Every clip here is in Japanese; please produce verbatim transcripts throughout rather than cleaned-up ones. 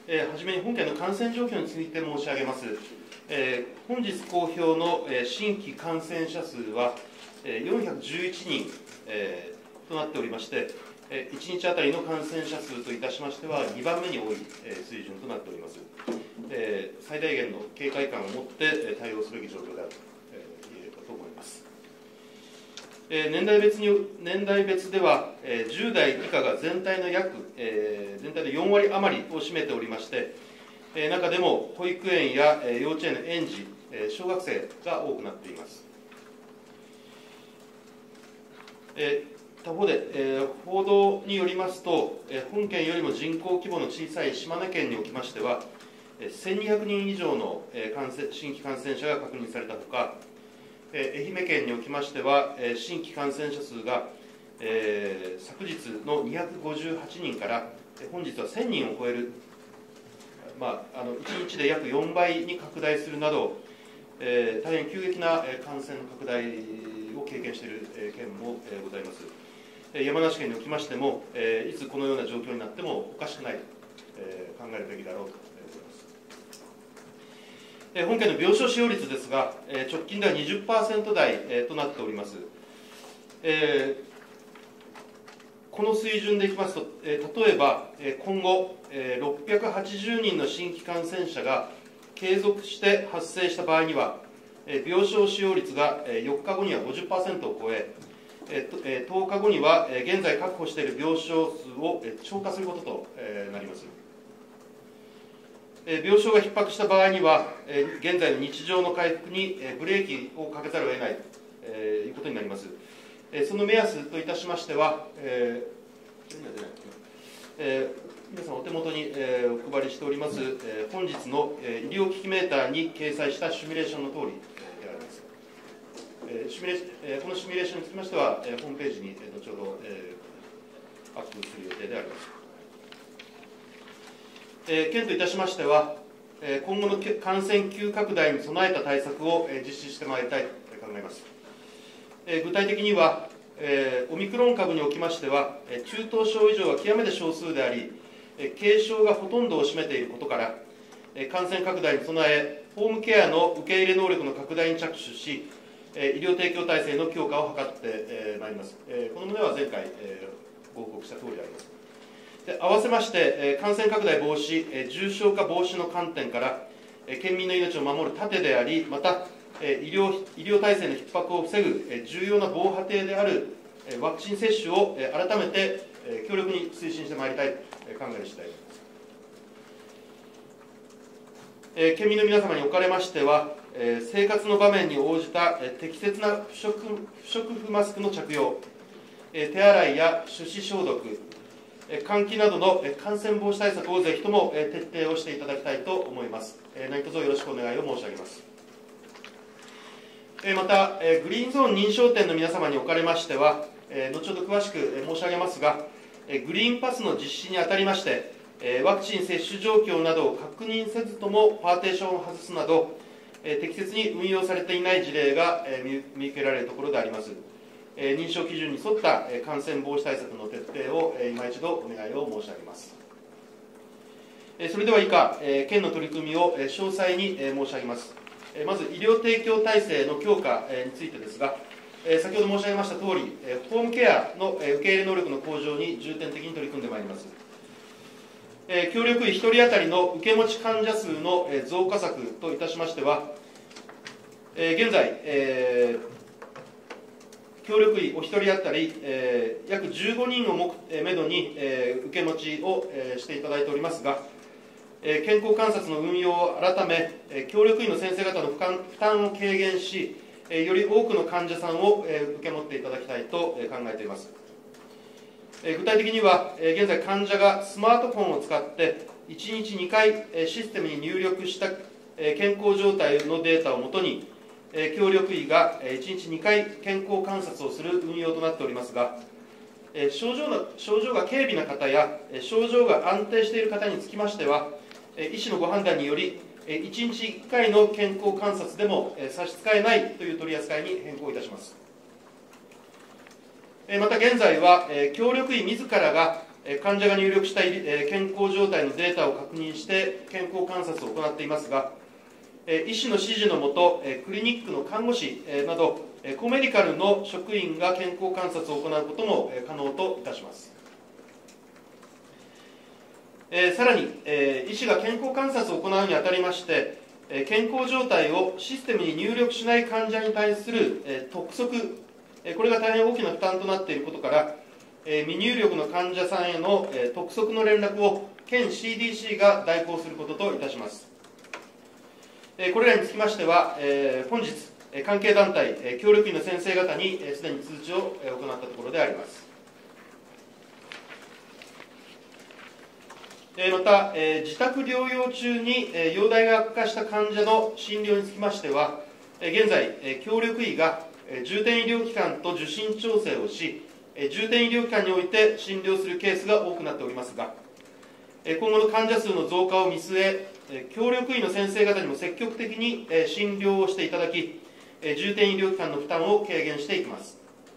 えー、はじめに本件の感染状況について申し上げます。えー、本日公表の、えー、新規感染者数は、えー、よんひゃくじゅういちにん、えー、となっておりまして、えー、いちにちあたりの感染者数といたしましては、にばんめに多い、えー、水準となっております。えー、最大限の警戒感を持って、えー、対応すべき状況であると、えー、言えるかと思います。えー、年代別に年代別では、えー、じゅうだい以下が全体の約、えー、全体のよんわり余りを占めておりまして、えー、中でも保育園や、えー、幼稚園の園児、えー、小学生が多くなっています。えー、他方で、えー、報道によりますと、えー、本県よりも人口規模の小さい島根県におきましては、えー、せんにひゃくにん以上の、えー、感染新規感染者が確認されたほか、愛媛県におきましては、新規感染者数が、えー、昨日のにひゃくごじゅうはちにんから本日はせんにんを超える、まあ、あのいちにちで約よんばいに拡大するなど、えー、大変急激な感染拡大を経験している県もございます。山梨県におきましても、いつこのような状況になってもおかしくないと考えるべきだろうと。本県の病床使用率ですが、直近では にじゅっパーセント 台となっております。えー、この水準でいきますと、例えば今後、ろっぴゃくはちじゅうにんの新規感染者が継続して発生した場合には、病床使用率がよっかごには ごじゅっパーセント を超え、とおかごには現在確保している病床数を超過することとなります。病床が逼迫した場合には、現在の日常の回復にブレーキをかけざるを得ないということになります。その目安といたしましては、えー、皆さんお手元にお配りしております、本日の医療機器メーターに掲載したシミュレーションの通りであります。シミュレーこのシミュレーションにつきましては、ホームページに後ほどアップする予定であります。県といたしましては、今後の感染急拡大に備えた対策を実施してまいりたいと考えます。具体的には、オミクロン株におきましては、中等症以上は極めて少数であり、軽症がほとんどを占めていることから、感染拡大に備え、ホームケアの受け入れ能力の拡大に着手し、医療提供体制の強化を図ってまいります。この旨は前回ご報告したとおりであります。合わせまして、感染拡大防止、重症化防止の観点から、県民の命を守る盾であり、また、医療、医療体制の逼迫を防ぐ重要な防波堤であるワクチン接種を改めて強力に推進してまいりたいと考える次第です。県民の皆様におかれましては、生活の場面に応じた適切な不織不織布マスクの着用、手洗いや手指消毒、換気などの感染防止対策をぜひとも徹底をしていただきたいと思います。何卒よろしくお願いを申し上げます。また、グリーンゾーン認証店の皆様におかれましては、後ほど詳しく申し上げますが、グリーンパスの実施にあたりまして、ワクチン接種状況などを確認せずともパーテーションを外すなど、適切に運用されていない事例が見受けられるところであります。認証基準に沿った感染防止対策の徹底を今一度お願いを申し上げます。それでは以下、県の取り組みを詳細に申し上げます。まず、医療提供体制の強化についてですが、先ほど申し上げましたとおり、ホームケアの受け入れ能力の向上に重点的に取り組んでまいります。協力医ひとり当たりの受け持ち患者数の増加策といたしましては、現在、協力医お一人当たり、えー、約じゅうごにんをもめどに、えー、受け持ちを、えー、していただいておりますが、えー、健康観察の運用を改め、えー、協力医の先生方の負担、負担を軽減し、えー、より多くの患者さんを、えー、受け持っていただきたいと、えー、考えています。えー、具体的には、えー、現在患者がスマートフォンを使っていちにちにかい、えー、システムに入力した、えー、健康状態のデータをもとに、協力医がいちにちにかい健康観察をする運用となっておりますが、症状の症状が軽微な方や症状が安定している方につきましては、医師のご判断によりいちにちいっかいの健康観察でも差し支えないという取り扱いに変更いたします。また現在は協力医自らが患者が入力した健康状態のデータを確認して健康観察を行っていますが、医師の指示のもと、クリニックの看護師など、コメディカルの職員が健康観察を行うことも可能といたします。さらに、医師が健康観察を行うにあたりまして、健康状態をシステムに入力しない患者に対する督促、これが大変大きな負担となっていることから、未入力の患者さんへの督促の連絡を県 シーディーシー が代行することといたします。これらにつきましては、本日、関係団体、協力員の先生方にすでに通知を行ったところであります。また、自宅療養中に容体が悪化した患者の診療につきましては、現在、協力医が重点医療機関と受診調整をし、重点医療機関において診療するケースが多くなっておりますが、今後の患者数の増加を見据え、協力医の先生方にも積極的に診療をしていただき、重点医療機関の負担を軽減していきます。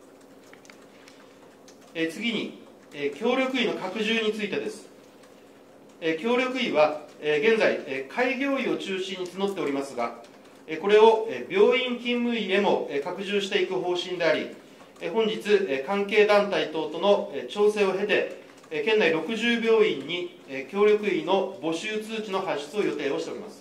次に、協力医の拡充についてです。協力医は現在、開業医を中心に募っておりますが、これを病院勤務医へも拡充していく方針であり、本日、関係団体等との調整を経て、県内ろくじゅう病院に協力医の募集通知の発出を予定をしております。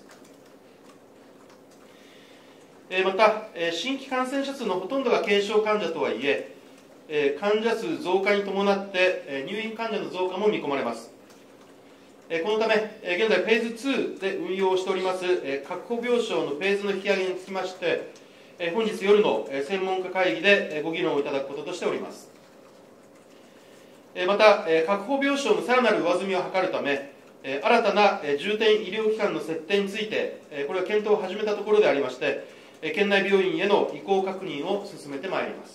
また、新規感染者数のほとんどが軽症患者とはいえ、患者数増加に伴って入院患者の増加も見込まれます。このため、現在、フェーズツーで運用しております確保病床のフェーズの引き上げにつきまして、本日夜の専門家会議でご議論をいただくこととしております。また、確保病床のさらなる上積みを図るため、新たな重点医療機関の設定について、これは検討を始めたところでありまして、県内病院への移行確認を進めてまいります。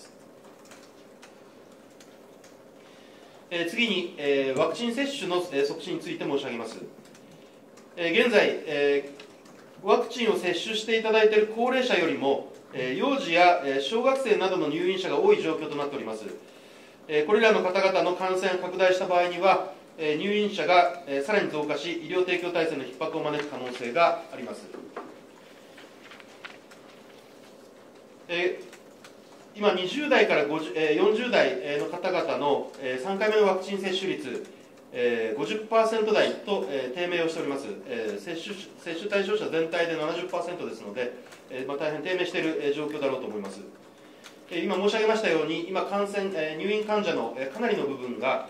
次に、ワクチン接種の促進について申し上げます。現在、ワクチンを接種していただいている高齢者よりも、幼児や小学生などの入院者が多い状況となっております。これらの方々の感染が拡大した場合には、入院者がさらに増加し、医療提供体制の逼迫を招く可能性があります。今、にじゅう代からよんじゅう代の方々のさんかいめのワクチン接種率、ごじゅっパーセント 台と低迷をしております。接種、接種対象者全体で ななじゅっパーセント ですので、まあ、大変低迷している状況だろうと思います。今申し上げましたように、今、感染、入院患者のかなりの部分が、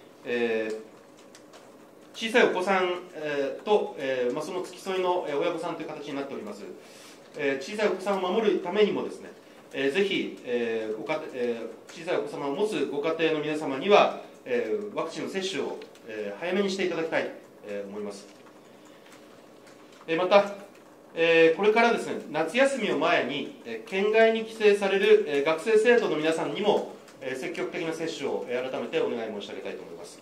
小さいお子さんと、まあ、その付き添いの親御さんという形になっております。小さいお子さんを守るためにもですね、えー、ぜひ、えーごかえー、小さいお子様を持つご家庭の皆様には、えー、ワクチンの接種を、えー、早めにしていただきたいと、えー、思います。えー、また、えー、これからですね、夏休みを前に、えー、県外に帰省される、えー、学生生徒の皆さんにも、えー、積極的な接種を、えー、改めてお願い申し上げたいと思います。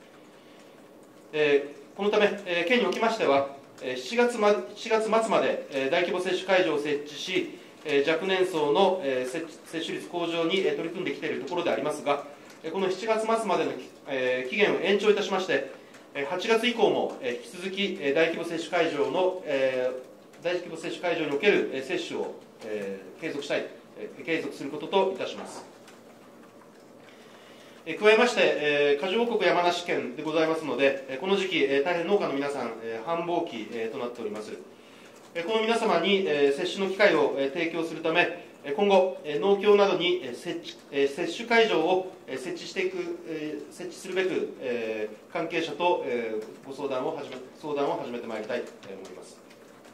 えー、このため、えー、県におきましては、しちがつま、しちがつ末まで、えー、大規模接種会場を設置し、若年層の接種率向上に取り組んできているところでありますが、このしちがつ末までの期限を延長いたしまして、はちがつ以降も引き続き大規模接種会場の大規模接種会場における接種を継続したい、継続することといたします。加えまして、果樹王国山梨県でございますので、この時期、大変農家の皆さん、繁忙期となっております。この皆様に接種の機会を提供するため、今後、農協などに設置接種会場を設置していく、設置するべく、関係者とご相談を始め、相談を始めてまいりたいと思います。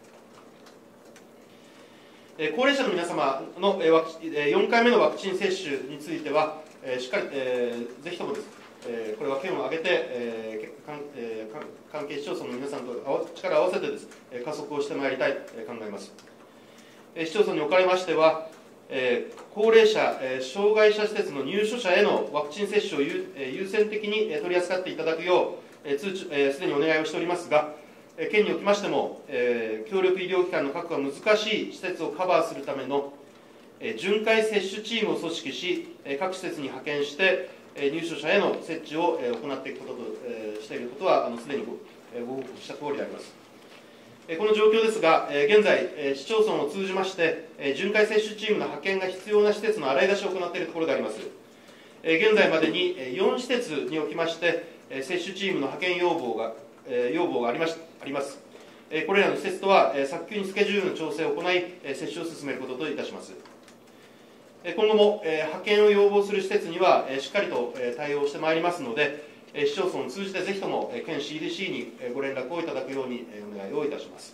高齢者の皆様のよんかいめのワクチン接種については、しっかり、ぜひともです。これは県を挙げて、関係市町村の皆さんと力を合わせてです、加速をしてまいりたいと考えます。市町村におかれましては、高齢者、障害者施設の入所者へのワクチン接種を優先的に取り扱っていただくよう、通知、すでにお願いをしておりますが、県におきましても、協力医療機関の確保が難しい施設をカバーするための巡回接種チームを組織し、各施設に派遣して、 入所者への設置を行っていくこととしていることは、すでにご報告したとおりであります。この状況ですが、現在、市町村を通じまして、巡回接種チームの派遣が必要な施設の洗い出しを行っているところであります。現在までによん施設におきまして、接種チームの派遣要望が要望があります。これらの施設とは早急にスケジュールの調整を行い、接種を進めることといたします。今後も派遣を要望する施設にはしっかりと対応してまいりますので、市町村を通じてぜひとも県 シーディーシー にご連絡をいただくようにお願いをいたします。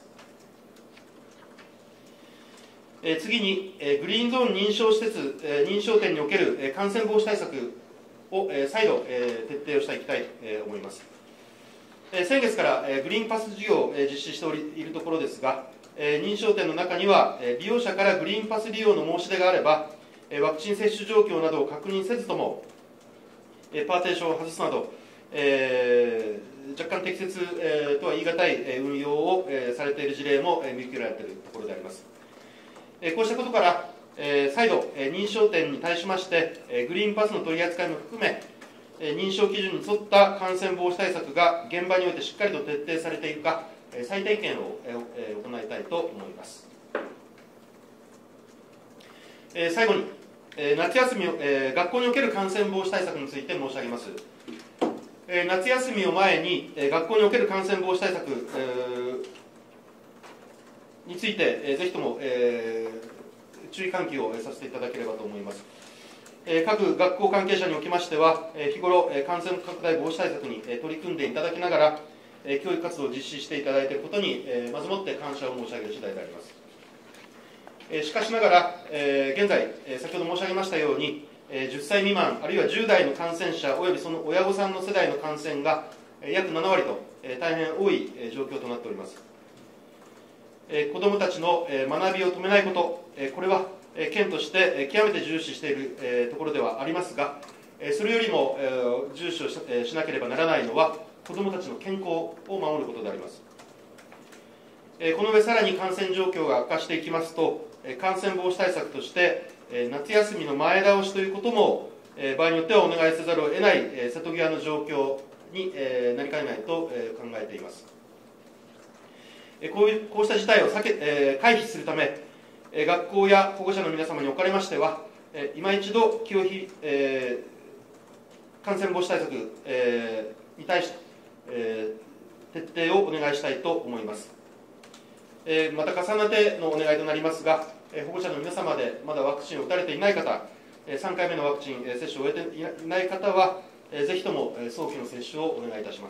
次に、グリーンゾーン認証施設、認証店における感染防止対策を再度徹底をしていきたいと思います。先月からグリーンパス事業を実施しているところですが、認証店の中には利用者からグリーンパス利用の申し出があれば、ワクチン接種状況などを確認せずともパーテーションを外すなど、えー、若干適切、えー、とは言い難い運用を、えー、されている事例も、えー、見受けられているところであります。えー、こうしたことから、えー、再度、えー、認証店に対しまして、えー、グリーンパスの取り扱いも含め、えー、認証基準に沿った感染防止対策が現場においてしっかりと徹底されているか、えー、再点検を、えー、行いたいと思います。えー、最後に、えー、夏休みを、えー、学校における感染防止対策について申し上げます。えー、夏休みを前に、えー、学校における感染防止対策、えー、について、えー、ぜひとも、えー、注意喚起をさせていただければと思います。えー、各学校関係者におきましては、えー、日頃、えー、感染拡大防止対策に、えー、取り組んでいただきながら、えー、教育活動を実施していただいていることに、えー、まずもって感謝を申し上げる次第であります。えー、しかしながら、えー、現在、えー、先ほど申し上げましたように、じゅっさい未満、あるいはじゅう代の感染者およびその親御さんの世代の感染が約なな割と大変多い状況となっております。子どもたちの学びを止めないこと、これは県として極めて重視しているところではありますが、それよりも重視をしなければならないのは、子どもたちの健康を守ることであります。この上、さらに感染状況が悪化していきますと、感染防止対策として、夏休みの前倒しということも、場合によってはお願いせざるを得ない瀬戸際の状況になりかねないと考えています。こういう、こうした事態を避け回避するため、学校や保護者の皆様におかれましては、今一度気をひ、えー、感染防止対策、えー、に対して、えー、徹底をお願いしたいと思います。えー、また重ねてのお願いとなりますが、保護者の皆様でまだワクチンを打たれていない方、さんかいめのワクチン接種を終えていない方は、ぜひとも早期の接種をお願いいたします。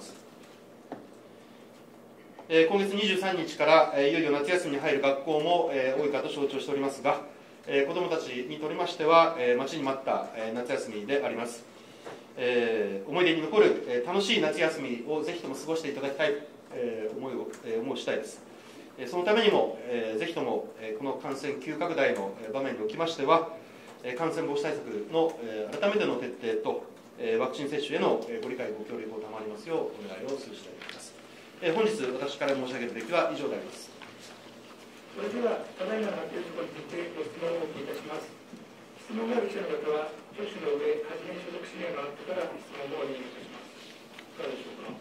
今月にじゅうさんにちからいよいよ夏休みに入る学校も多いかと承知をしておりますが、子どもたちにとりましては、待ちに待った夏休みであります。思い出に残る楽しい夏休みをぜひとも過ごしていただきたい思いを思う次第です。そのためにも、えー、ぜひとも、えー、この感染急拡大の場面におきましては、えー、感染防止対策の、えー、改めての徹底と、えー、ワクチン接種への、えー、ご理解、ご協力を賜りますようお願いをする次第であります。えー、本日、私から申し上げるべきは以上であります。 それでは、ただいまの発表事項についてご質問をお受けいたします。質問がある記者の方は、挙手の上、はじめ所属指名があってから質問をお願いいたします。いかがでしょうか。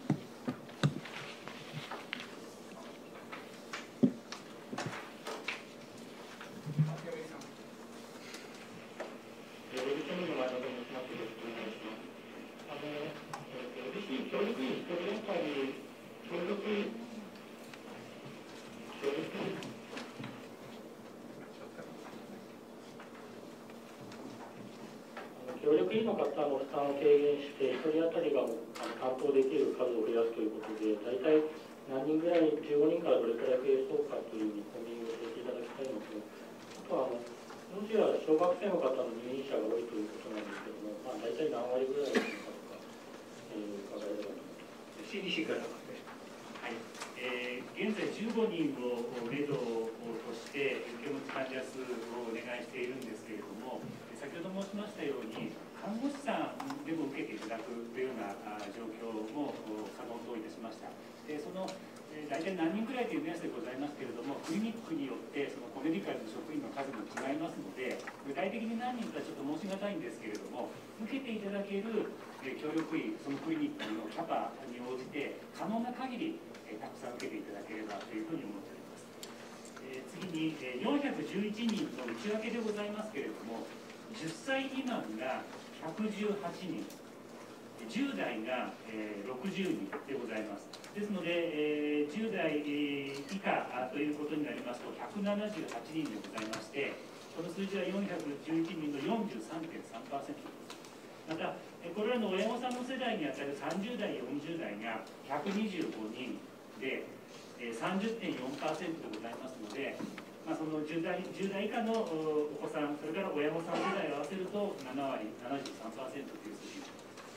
協力員の方の負担を軽減して、ひとり当たりが担当できる数を増やすということで、大体何人ぐらい、じゅうごにんからどれくらい増えそうかという見込みを教えていただきたいのと、あとは、もしや小学生の方の入院者が多いということなんですけども、まあ、大体何割ぐらいの方か、えー、伺えればと思います。 シーディーシー からはい、えー、現在じゅうごにんをメドとして受け持ち患者数をお願いしているんですけれども、先ほど申しましたように看護師さんでも受けていただくというような状況も可能といたしました。でそのえー、大体何人くらいという目安でございますけれども、クリニックによってそのコメディカルの職員の数も違いますので、具体的に何人かちょっと申し難いんですけれども、受けていただける、えー、協力医、そのクリニックのキャパに応じて、可能な限り、えー、たくさん受けていただければというふうに思っております。えー、次に、えー、よんひゃくじゅういちにんの内訳でございますけれども、じゅっさい未満がひゃくじゅうはちにん、じゅう代が、えー、ろくじゅうにんでございます。ですので、えー、じゅう代以下ということになりますと、ひゃくななじゅうはちにんでございまして、この数字はよんひゃくじゅういちにんの よんじゅうさんてんさんパーセント です。また、これらの親御さんの世代にあたるさんじゅう代、よんじゅう代がひゃくにじゅうごにんで、さんじゅってんよんパーセント でございますので、まあ、そのじゅう代、じゅう代以下のお子さん、それから親御さん世代を合わせるとなな割、ななじゅうさんパーセント という数字です。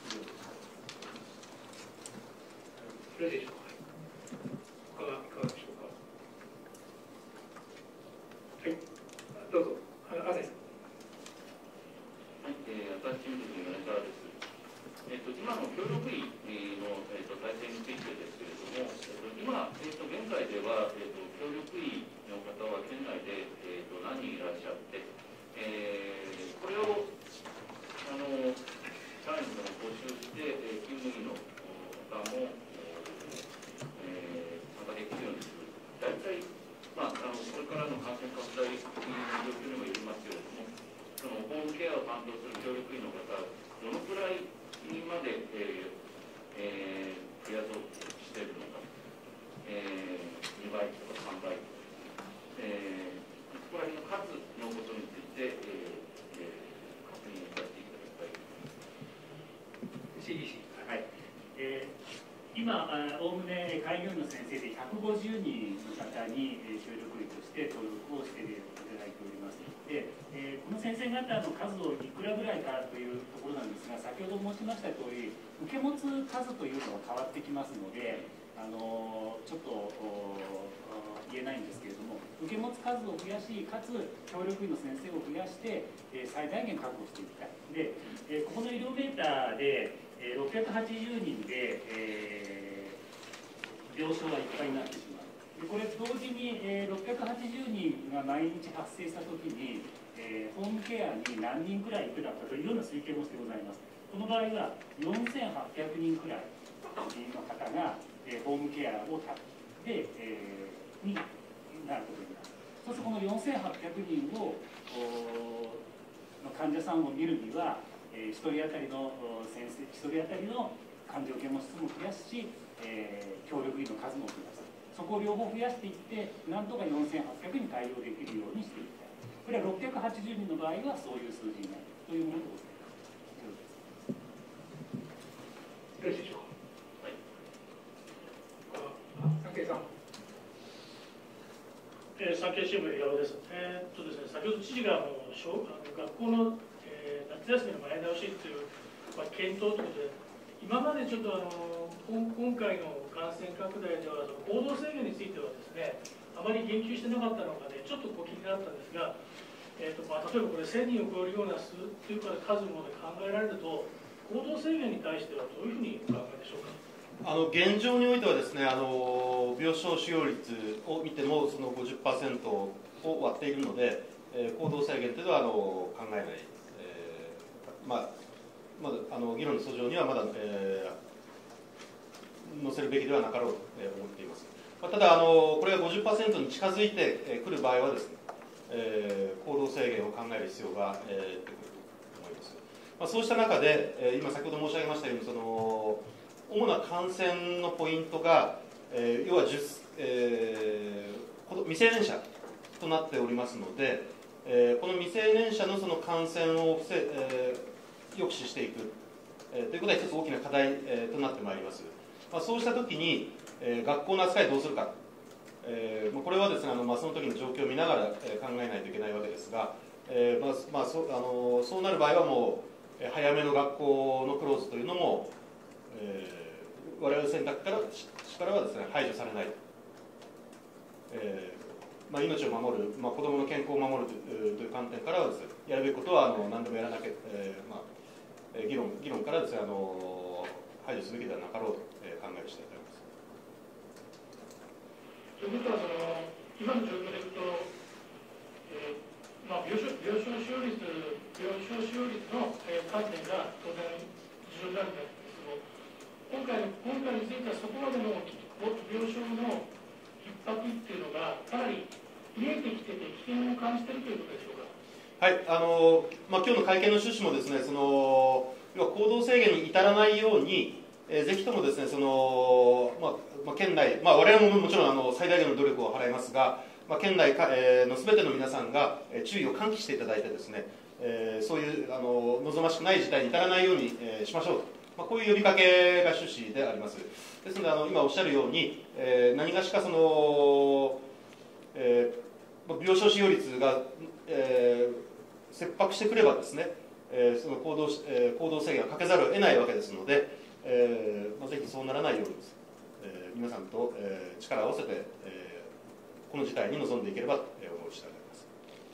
よろしいでしょうか。いかがいかがでしょうか。はい、どうぞ。あ、朝日さん。 はい、えー、新しい米沢です。えっ、ー、と今の協力医の、えー、と体制についてですけれども、えー、と今、えー、と現在では、えー、と協力医の方は県内で、えー、と何人いらっしゃって、えー、これをあの社員の募集して、えー、勤務医の方もえー、またできるようにする。大体、まあ、あのこれからの感染拡大の状況にもよりますけれども、そのホームケアを担当する協力員の方、どのくらいまで、えーえー、増やそうとしているのか、えー、にばいとかさんばい、えー、ここら辺の数のことについて、えーえー、確認させていただきたい。 シーディーシー。 はい。えー今、おおむね開業医の先生でひゃくごじゅうにんの方に協力医として登録をしていただいております。で、えー、この先生方の数をいくらぐらいかというところなんですが、先ほど申しました通り、受け持つ数というのが変わってきますので、あのちょっと言えないんですけれども、受け持つ数を増やし、かつ協力医の先生を増やして、えー、最大限確保していきたい。で、えー、ここの医療メーターでろっぴゃくはちじゅうにんで、えー、病床がいっぱいになってしまう。でこれ同時に、えー、ろっぴゃくはちじゅうにんが毎日発生したときに、えー、ホームケアに何人くらい行くだかというような推計もしてございます。この場合はよんせんはっぴゃくにんくらいの方が、えー、ホームケアをたで、えー、になることになる。そうするとこのよんせんはっぴゃくにんをの患者さんを見るには、えー、ひとり当たりの先生、ひとり当たりの患者受け持ち数も増やすし、えー、協力医の数も増やす。そこを両方増やしていって、なんとかよんせんはっぴゃくに対応できるようにしていきたい。これはろっぴゃくはちじゅうにんの場合はそういう数字になるというものでございます。 よろしいでしょうか。はい。あ、産経さん。 えー、産経新聞矢野です。えー、っとですね、先ほど知事があの小あの学校の夏休みの前倒しという、まあ、検討ということで、今までちょっとあの今回の感染拡大では、行動制限についてはですね、あまり言及してなかったのがね、ちょっとこう気になったんですが、えーとまあ、例えばこれ、せんにんを超えるような数というか数も、ね、考えられると、行動制限に対してはどういうふうにお考えでしょうか。 あの現状においてはですね、あの病床使用率を見てもその ごじゅっパーセント を割っているので、えー、行動制限というのはあの考えない。まあ、まだあの議論の訴状にはまだ、えー、載せるべきではなかろうと思っています。まあ、ただあの、これが ごじゅっパーセント に近づいてくる場合はですね、えー、行動制限を考える必要が、えー、出てくると思います。まあ、そうした中で、えー、今先ほど申し上げましたように、その主な感染のポイントが、えー、要はじゅう、えー、未成年者となっておりますので、えー、この未成年者のその感染を防、えー抑止していく、えー、ということは一つ大きな課題、えー、となってまいります。まあ、そうしたときに、えー、学校の扱いをどうするか、えーまあ、これはですね、あのまあ、その時の状況を見ながら、えー、考えないといけないわけですが、えーまあまあ、そあのそうなる場合はもう、えー、早めの学校のクローズというのも、えー、我々の選択からからはですね、排除されない。えーまあ、命を守る、まあ、子どもの健康を守るという観点からはですね、やるべきことはあの何でもやらなきゃ、えーまあ議論, 議論からですね、あの排除すべきではなかろうと考える次第であります。 ということはその、今の状況でいくと、えーまあ、病床病床使用率、病床使用率の、えー、観点が当然重要になるんですけど、今回の今回についてはそこまでの病床の逼迫っていうのがかなり見えてきてて危険を感じているということでしょうか。 はい、あのまあ、今日の会見の趣旨もですね、その要は行動制限に至らないように、えー、ぜひともですね、そのまあまあ、県内、まあ、我々ももちろんあの最大限の努力を払いますが、まあ、県内か、えー、のすべての皆さんが、えー、注意を喚起していただいてですね、えー、そういうあの望ましくない事態に至らないように、えー、しましょうと、まあ、こういう呼びかけが趣旨であります。ですのであの今おっしゃるように、えー、何がしかその、えー、病床使用率が、えー切迫してくればですね、えー、その行動、えー、行動制限をかけざるを得ないわけですので、えーまあ、ぜひそうならないように、えー、皆さんと、えー、力を合わせて、えー、この事態に臨んでいければと思う次第であります。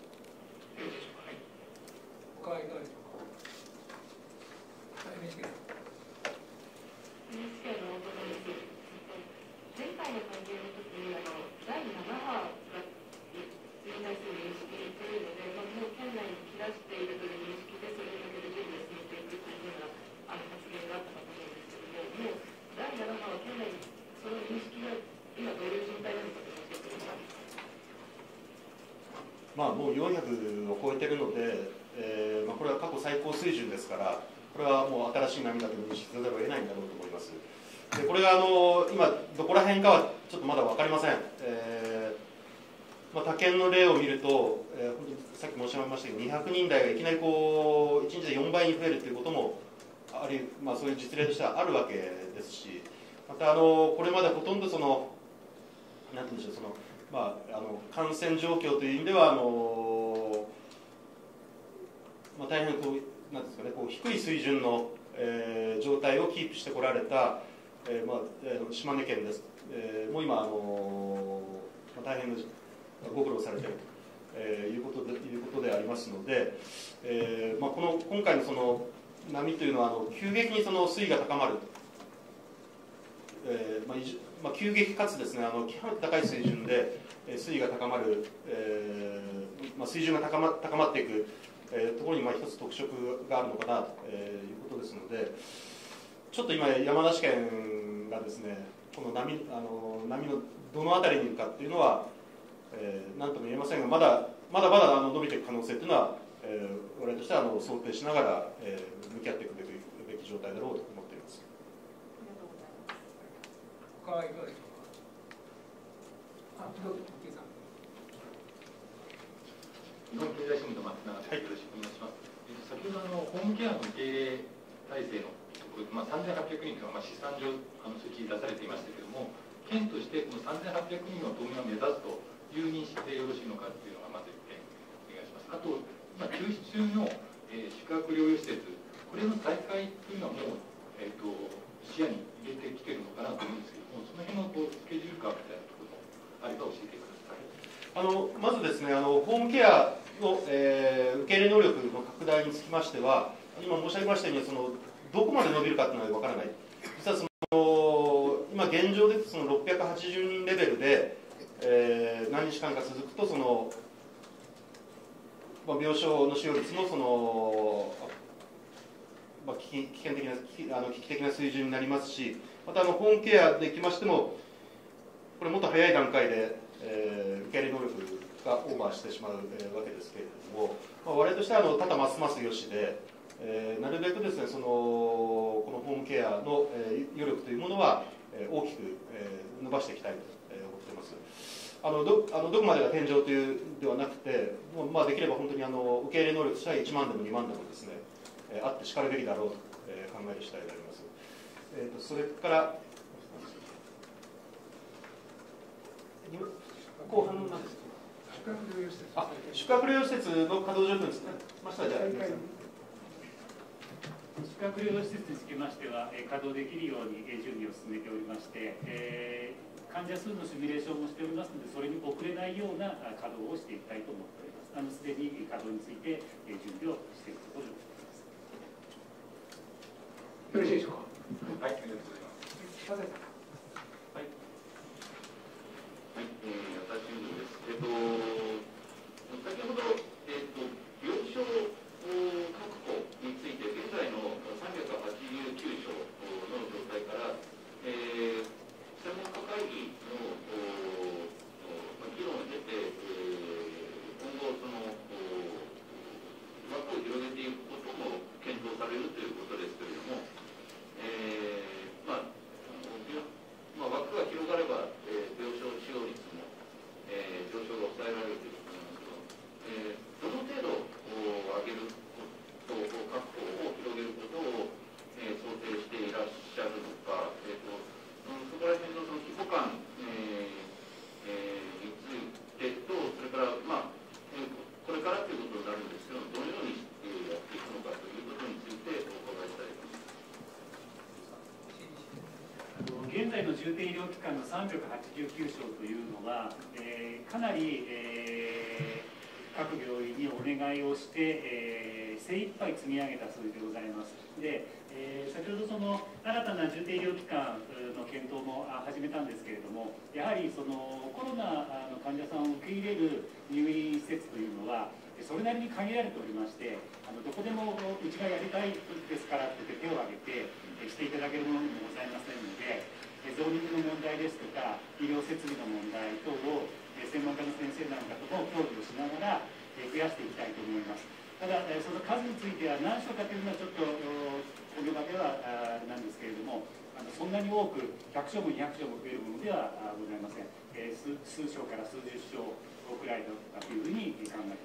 他はいかがでしょうか。はい、エヌエイチケー。 エヌエイチケー の大園です。前回の会見の時にあのだいなな波がに対する認識というので、まあ、もう県内に来だしているという認識で、それに向けて準備を進めていくというようなあの発言があったかと思うんですけれども、もうだいなな波は県内にその認識が今どういう状態なのかというのを教えてください。 まあ、もうよんひゃくを超えているので、えーまあ、これは過去最高水準ですから、これはもう新しい波だと認識せざるを得ないんだろうと思います。でこれがあの今、どこら辺かはちょっとまだ分かりません。えーまあ、他県の例を見ると、えー、本当にさっき申し上げましたけど、にひゃくにん台がいきなりこういちにちでよんばいに増えるということもあり、まあ、そういう実例としてはあるわけですし、またあのこれまでほとんどその、なんていうんでしょう、そのまあ、あの感染状況という意味ではあの、まあ、大変こうなんですかね、こう低い水準の、えー、状態をキープしてこられた、えーまあえー、島根県です、えー、もう今あの、まあ、大変なご苦労されていると、えー、いうことでいうことでありますので、えーまあ、この今回のその波というのはあの急激にその水位が高まる、えーまあまあ、急激かつですね、あの極めて高い水準で水位が高まる、えーまあ、水準が高ま高まっていく、えー、ところにまあ一つ特色があるのかなと、えー、いうことですので、ちょっと今山梨県がですね、この波あの波のどのあたりにいるかっていうのはえー、何とも言えませんが、まだまだまだあの伸びていく可能性というのは、えー、我々としてはあの想定しながら、えー、向き合っていくべき、べき状態だろうと思っています。 他はいかがでしょうか。あ、どうぞ、池井さん。 日本経済新聞の松永です。よろしくお願いします。えっと、先ほどあのホームケアの受け入れ体制のところ、まあ、さんぜんはっぴゃくにんというのは、まあ、試算上あの数値出されていましたけれども、県としてこのさんぜんはっぴゃくにんの当面を目指すという認識でよろしいのかというのがまずいってんお願いします。あと、今休止中の、えー、宿泊療養施設、これの再開というのはもう、えー、と視野に入れてきているのかなと思うんですけども、その辺のこうスケジュール感みたいなところもあれば教えてください。 あのまずですね、あのホームケアの、えー、受け入れ能力の拡大につきましては、今申し上げましたように、そのどこまで伸びるかというのは分からない。実はその今現状でそのろっぴゃくはちじゅうにんレベルで、えー、何日間か続くとその、まあ、病床の使用率のその、まあ、危危険的な危あの危機的な水準になりますし、またあのホームケアでいきましても、これもっと早い段階で、えー、受け入れ能力がオーバーしてしまう、えー、わけですけれども、まあ、我々としてはあのただますますよしで、えー、なるべくですね、そのこのホームケアの、えー、余力というものは、えー、大きく、えー、伸ばしていきたいと、えー、思っています。あの ど, あのどこまでが天井というではなくて、もうまあ、できれば本当にあの受け入れ能力としてはいちまんでもにまんでもですね、えー、あってしかるべきだろうと、えー、考える次第であります。えー、とそれから後半の何ですか。 宿泊療養施設。 あ、宿泊療養施設の稼働状況につきましては、じゃあ宿泊療養施設につきましては、稼働できるように準備を進めておりまして、えー患者数のシミュレーションもしておりますので、それに遅れないような稼働をしていきたいと思っております。あのすでに稼働について準備をしているところでございます。 よろしいでしょうか。 はい、ありがとうございます。 はい。 はい。 れるということですけれども、えーまああのまあ、枠が広がれば、えー、病床使用率も、えー、上昇が抑えられるということなんですけど、えー、どの程度を上げることを確保を広げることを、えー、想定していらっしゃるのか、えーとうん、そこら辺のその規模感、えーえー、についてと、それから、まあえー、これからということになるんですけど、どのようにやっていくのかということについてお伺いしたいと思います。 現在の重点医療機関のさんびゃくはちじゅうきゅうしょうというのは、えー、かなり、えー、各病院にお願いをして、えー、精一杯積み上げた数字でございます。で、えー、先ほどその新たな重点医療機関の検討も始めたんですけれども、やはりそのコロナの患者さんを受け入れる入院施設というのはそれなりに限られておりまして、あのどこでもうちがやりたいですからって手を挙げてしていただけるものにもございませんので、ゾーニングの問題ですとか医療設備の問題等を専門家の先生なんかとも協議をしながら増やしていきたいと思います。ただその数については何床かというのはちょっとこの場ではなんですけれども、あのそんなに多くひゃくしょうもにひゃくしょうも増えるものではございません。えー、数, 数床から数十床くらいだというふうに考えております。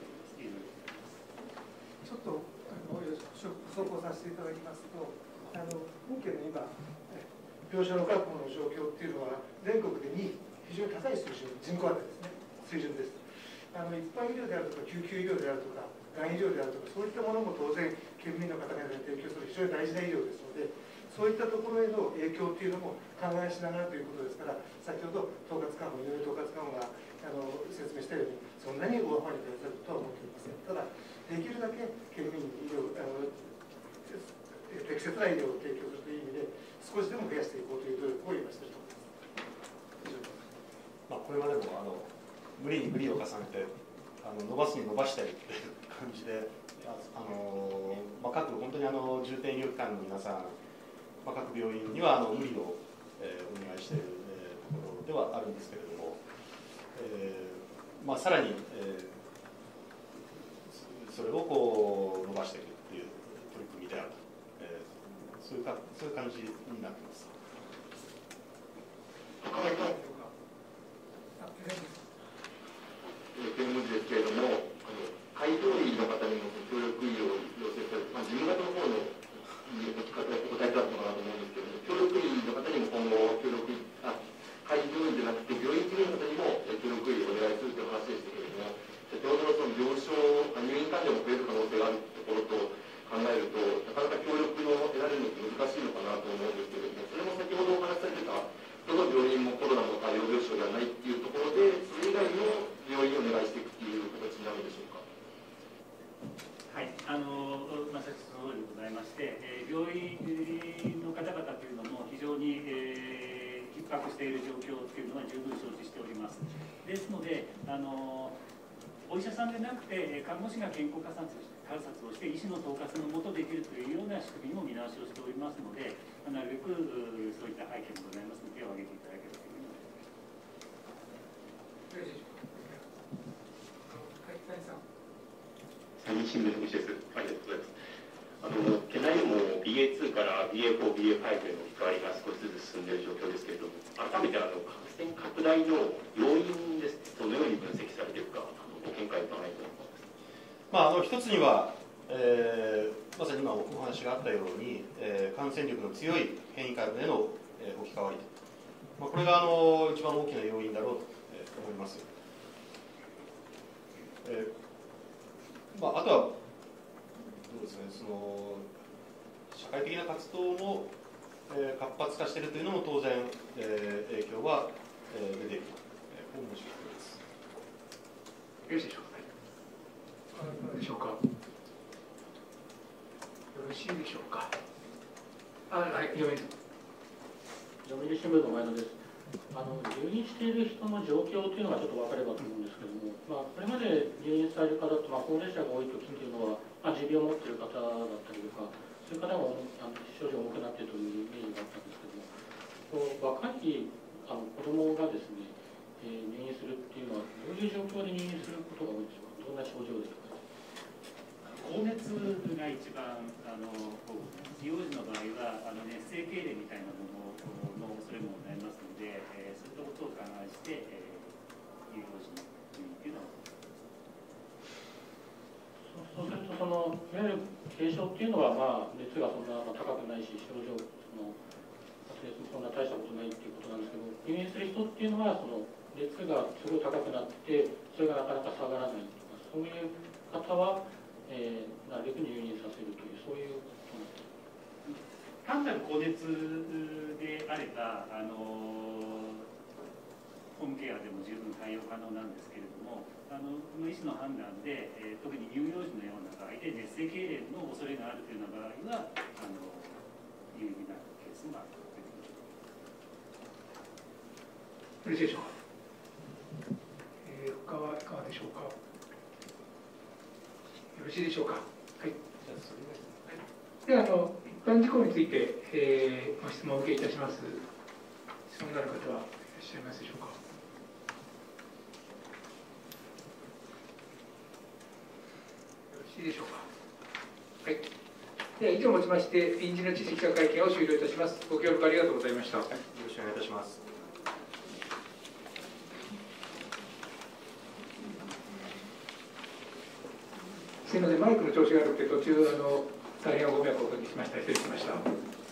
ちょっとあの補足をさせていただきますと、あの本県の今病床の確保の状況っていうのは全国でにい、非常に高い水準、人口当たりですね、水準です。あの一般医療であるとか救急医療であるとかがん医療であるとか、そういったものも当然県民の方々に提供する非常に大事な医療ですので、そういったところへの影響っていうのも考えしながらということですから、先ほど統括官も井上統括官があの説明したように、そんなに大幅に増やせるとは思っていません。ただできるだけ県民に医療あの適切な医療を提供するという意味で少しでも増やしていこうという努力を今していると思います。 まあ、これまでもあの無理に無理を重ねてあの伸ばすに伸ばしたいっていう感じで、あの、まあ、各本当にあの重点医療機関の皆さん、まあ、各病院にはあの無理を、えー、お願いしている、えー、ところではあるんですけれども、えーまあ、さらに、えー、それをこう伸ばしていくっていう取り組みであると、えー、そういうかそういう感じになっています。 専門ですけれども、あの開業医の方にも協力医療を要請されて、まあ、事務方の方のお聞かせお答えいただくのかなと思うんですけれども、協力医の方にも今後協力あ開業医じゃなくて病院事務の方にも協力医をお願いするという話でしたけれども、先ほどのその病床入院患者も増える可能性があるところと考えると、なかなか協力の得られるのって難しいのかなと思うんですけれども、それも先ほどお話しされてたどの病院もコロナの対応病床ではないっていうところで、それ以外の病院をお願いしていくっていう形になるんでしょうか。 はい、あのまさしくその通りでございまして、えー、病院の方々というのも非常に、えー、逼迫している状況というのは十分承知しております。ですので、あのお医者さんでなくて看護師が健康観察観察をして医師の統括のもとできるというような仕組みも見直しをしておりますので、なるべくそういった背景もございますので手を挙げていただければというふうに思います。 産日新聞の西です。ありがとうございます。あの県内でも ビーエーツー から ビーエーフォー、ビーエーファイブ への置き換わりが少しずつ進んでいる状況ですけれども、改めてあの感染拡大の要因です、どのように分析されているか、あのご見解を伺いたいと思います。まあ、あの一つには、えー、まさに今お話があったように、えー、感染力の強い変異株への、えー、置き換わりと、まあ、これがあの一番大きな要因だろうと、えー、思います。えーまあ、あとはどうですね、その社会的な活動も、えー、活発化しているというのも当然、えー、影響は、えー、出ていると、えー、こう申し上げます。 よろしいでしょうか。でしょうか。よろしいでしょうか。あ、はい、読売新聞の前野です。あの入院している人の状況というのがちょっと分かればと思うんですけれども、まあ、これまで入院される方と、まあ、高齢者が多い時というのは、まあ、持病を持っている方だったりとか、そういう方もあの症状が多くなっているというイメージがあったんですけども、こう若いあの子どもがですね、えー、入院するっていうのは、どういう状況で入院することが多いんでしょうか。どんな症状でしょうか。 高熱が一番あの幼児の場合はあの熱性痙攣みたいなものの恐れもございますので、えー、そういったことを勘案して、えー、乳幼児の入院というのをそうするとそのいわゆる軽症っていうのは、まあ、熱がそんな高くないし症状そのそんな大したことないっていうことなんですけど、入院する人っていうのはその熱がすごい高くなってそれがなかなか下がらないとか、そういう方は、えー、なるべく入院させるというそういうことなんですか。 単なる高熱であればあのホームケアでも十分対応可能なんですけれども、あのこの医師の判断で、えー、特に乳幼児のような場合で熱性痙攣の恐れがあるというような場合はあの入院になるケースもある。 よろしいでしょうか。えー、他はいかがでしょうか。よろしいでしょうか。はい。では、あの一般事項について、えー、ご質問をお受けいたします。質問のある方はいらっしゃいますでしょうか。よろしいでしょうか。はい。では以上をもちまして臨時の知識者会見を終了いたします。ご協力ありがとうございました。はい、よろしくお願いいたします。 すみません、マイクの調子が悪くて途中あの大変ご迷惑をおかけしました。失礼しました。